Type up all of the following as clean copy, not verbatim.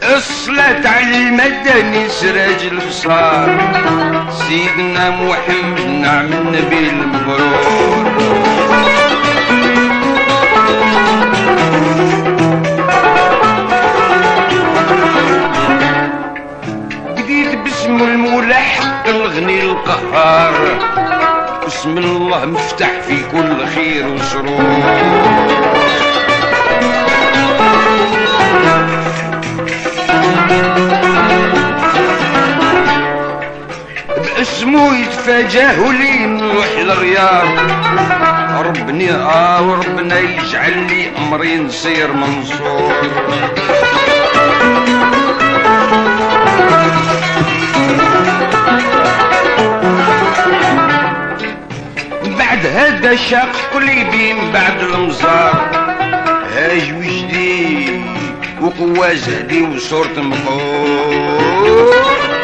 الصلاة على المدني سراج البصار سيدنا محمد نعم النبي المبرور. بديت باسم المولى حق الغني القهار بسم الله مفتح في كل خير وسرور. باسمو يتفاجاه لي نروح للرياض وربنا يجعل لي امري نصير منصور. بعد هذا شاق قلبي من بعد المزار هاج وجدي وقوة زهدي وصورة مقور.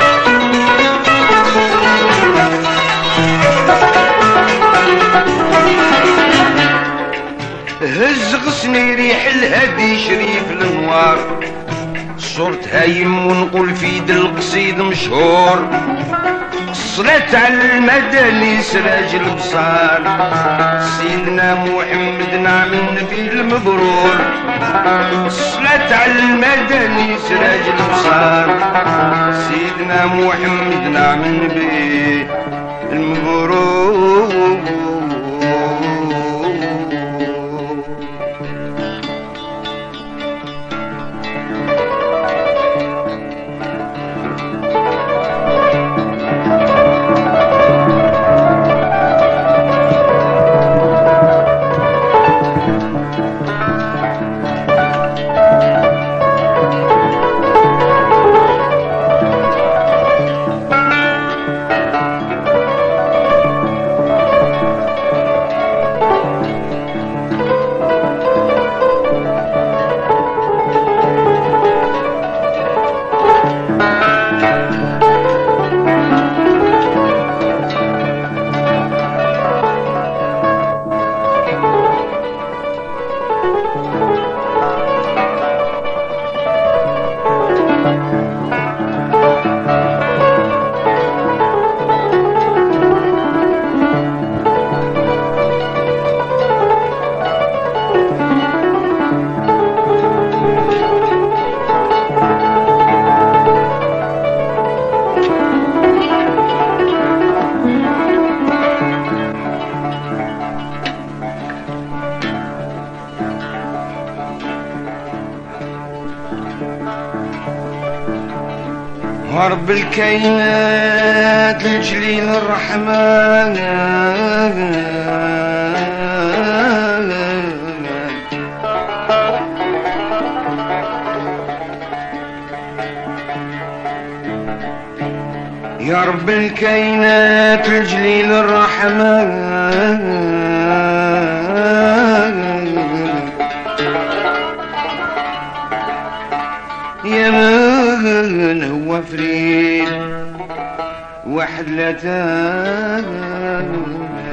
هز غصني ريح الهدي شريف الانوار صرت هايم ونقول في يد القصيد مشهور. الصلاة على المدني سراج البصار سيدنا محمد نعم النبي المبرور. الصلاة على المدني سراج البصار سيدنا محمد نعم النبي المبرور. رب الكائنات الجليل الرحمن يا رب الكائنات الجليل الرحمن يا من هو فريد واحد لا تاني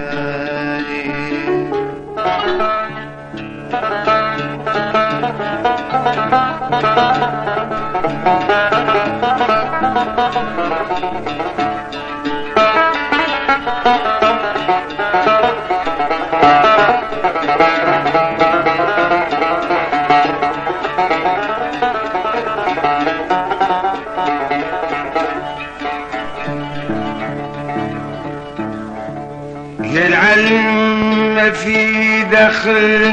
يا العلم في داخل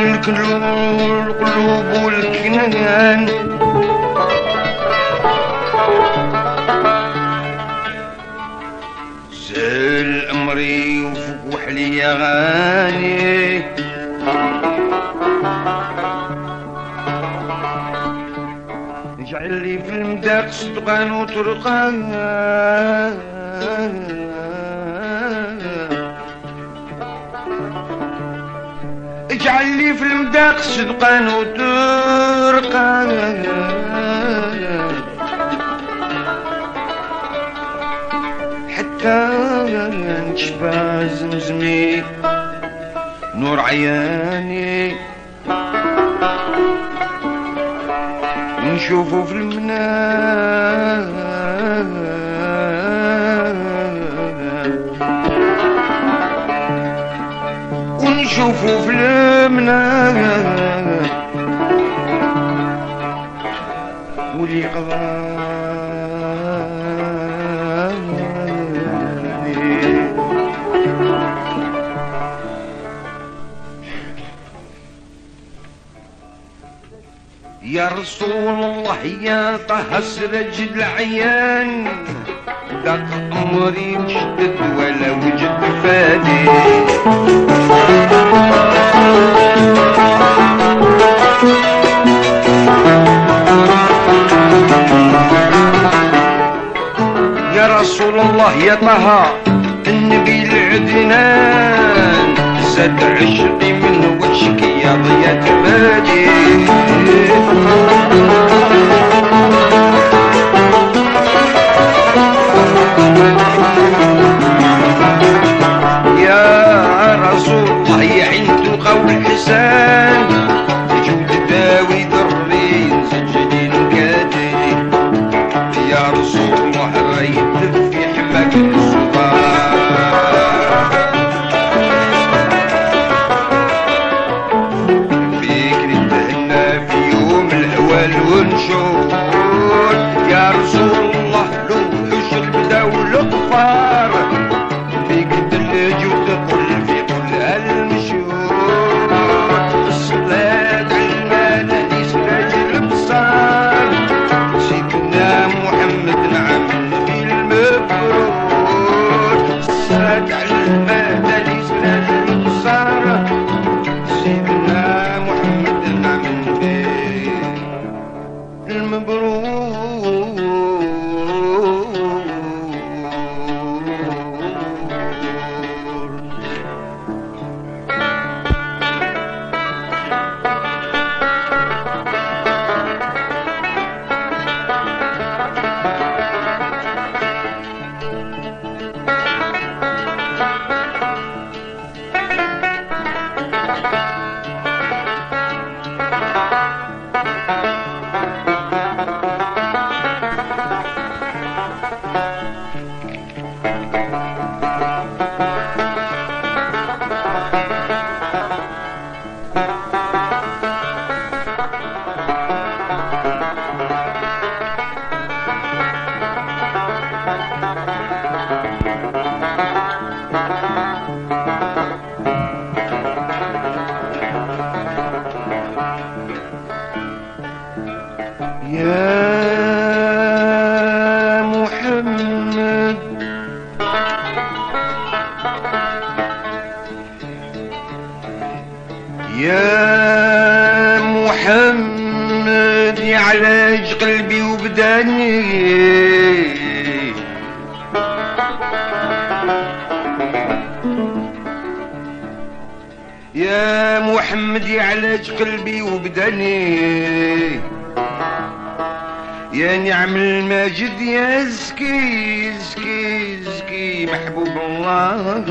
القلوب والكنان سهل أمري وفوق وحلي يا غاني اجعل لي في المداق صدقان وطرقان اجعل لي في المداق صدقان وطرقان حتى نشفى زمزمي نور عياني ونشوفه في المنام ونشوفه في المنام ولي قضاني يا رسول الله يا طه سرج العيان دق أمري مشدد ولا وجد فادي يا رسول الله يا طه النبي العدنان زاد عشقي من وجهك يا ضياء فادي يا رسول الله يا عين تلقى والحسان جود داوي ضرين سجلين كادي يا رسول الله رايد في حماك السلطان فيك نتهنى في يوم الهوال ونشوف يا رسول الله لوحوش البدا والقفار فيك الثلج وتطل في كل هالمشهور الصلاة على المنادي سراج الابصار سيدنا محمد نعم النبي المبرور الصلاة على المنادي سراج الابصار سيدنا محمد نعم النبي المبرور يا محمد يا محمد يا علاج قلبي وبداني يا محمد يا علاج قلبي وبداني يا نعم الماجد يا زكي زكي زكي محبوب الله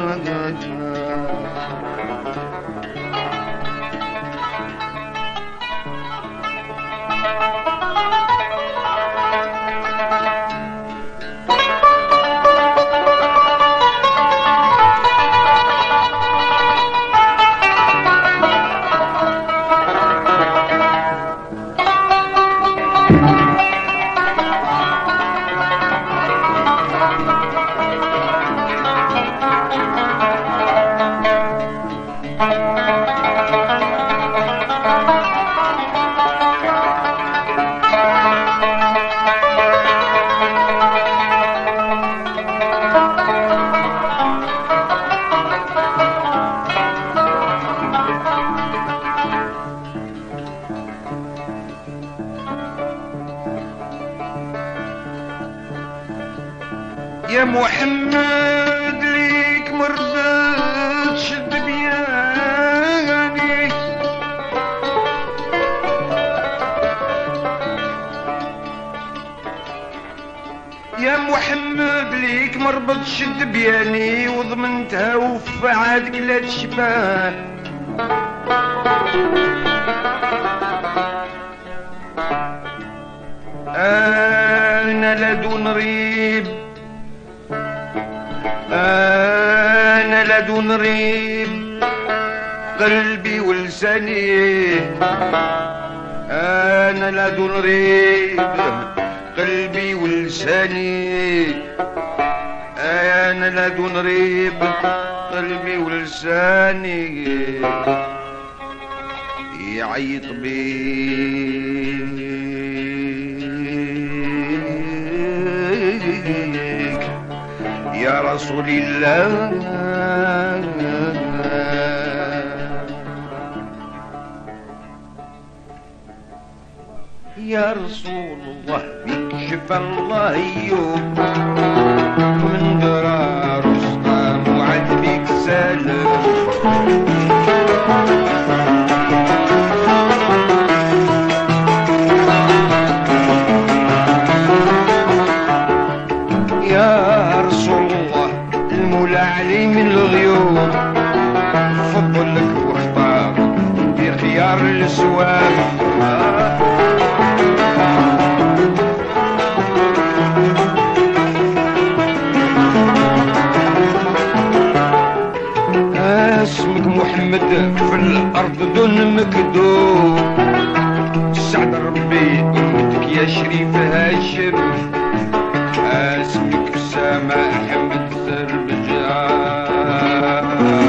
يا محمد ليك مرضت شد بياني يا محمد ليك مربط شد بياني وضمنتها وفى عادك لا تشبان أنا لدن ريب، أنا لدن ريب قلبي ولساني، أنا لدن ريب قلبي ولساني، أنا لدن ريب قلبي ولساني يعيط بيك يا رسول الله، يا رسول الله بك شفى الله يوم من درار رستم وعد بك سلام. يا رسول الله المولى علي من الغيوب فضلك واختار بخيار الاسواب. اسمك محمد في الارض دون مكذوب، سعد ربي امتك يا شريف هاشم، اسمك السماء حمد ذربجان،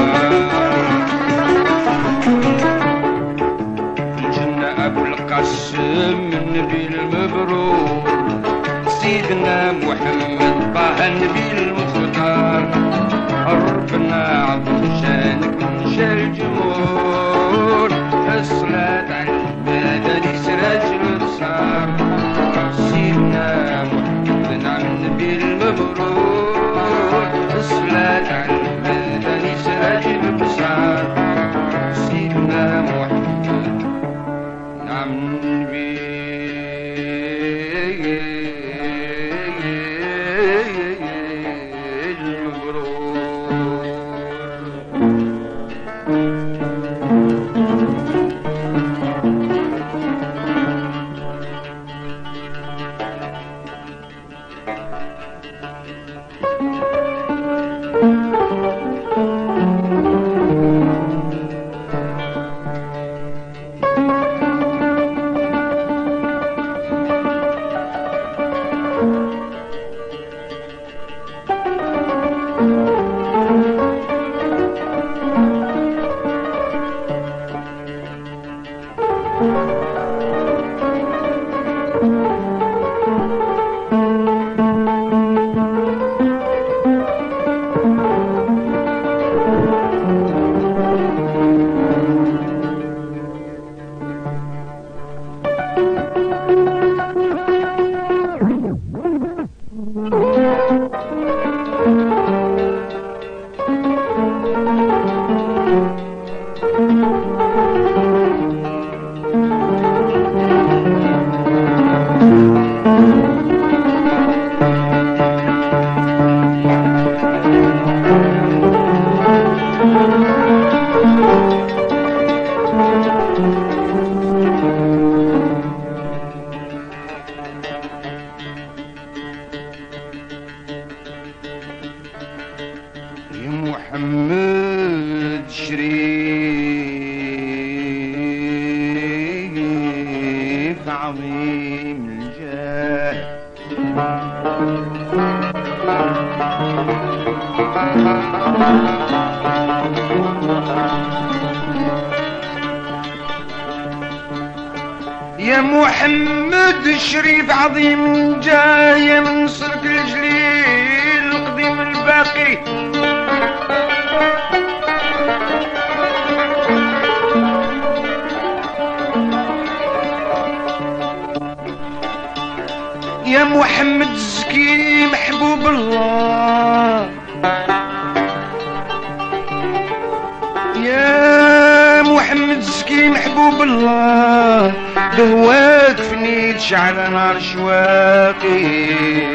في الجنة ابو القاسم النبي المبرور، سيدنا محمد طه النبي المختار، ربنا عظم شانك من شان الجمهور، الصلاة على المدني سراج الابصار، سيدنا محمد نعم النبي المبرور، الصلاة على المدني سراج الابصار، سيدنا محمد نعم النبي محمد شريف عظيم الجاه، يا محمد شريف عظيم الجاه، يا منصرك الجليل القديم الباقي، يا محمد الزكي محبوب الله، يا محمد الزكي محبوب الله، بهواك فنيت شعل نار شواقي،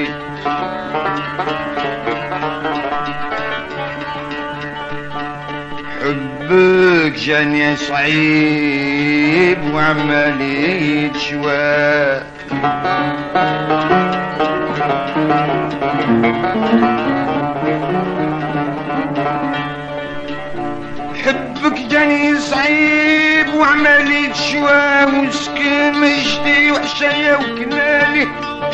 حبك جاني صعيب وعمالي تشواق، حبك جاني صعيب وعمالي تشوى وسكن مجدي وحشايا وكنالي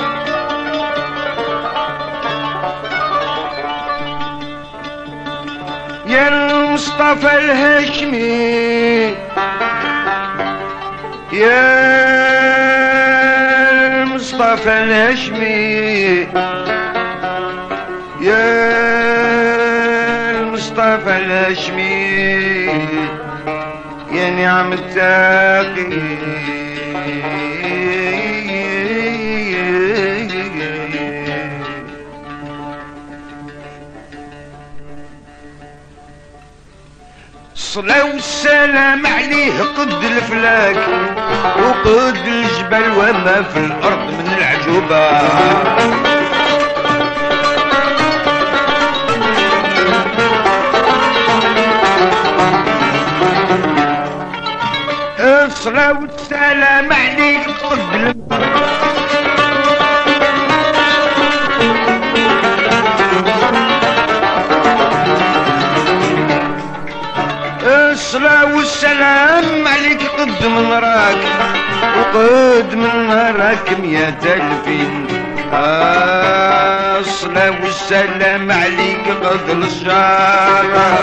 يا المصطفى الهاشمي يا المصطفى الهاشمي يا المصطفى الهاشمي يا نعم التاقي الصلاة والسلام عليه قد الفلاك وقد الجبل وما في الأرض من العجوبة الصلاة والسلام عليه قد الصلاة والسلام عليك قد من راك وقد من راك 100,000 الصلاة والسلام عليك قد الشارع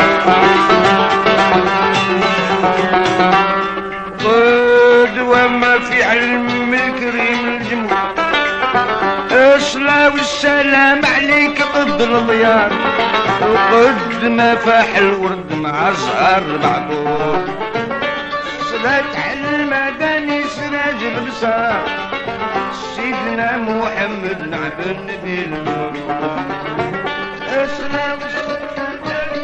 قد وما في علم الكريم الجمهور الصلاة والسلام عليك قد الضيار وقد ما فاح الورد مع زهر بعضور صلاة على المدني سراج البصار سيدنا محمد نعم النبي النور الصلاة والسلام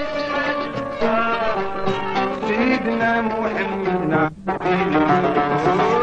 سيدنا محمد نعم النبي النور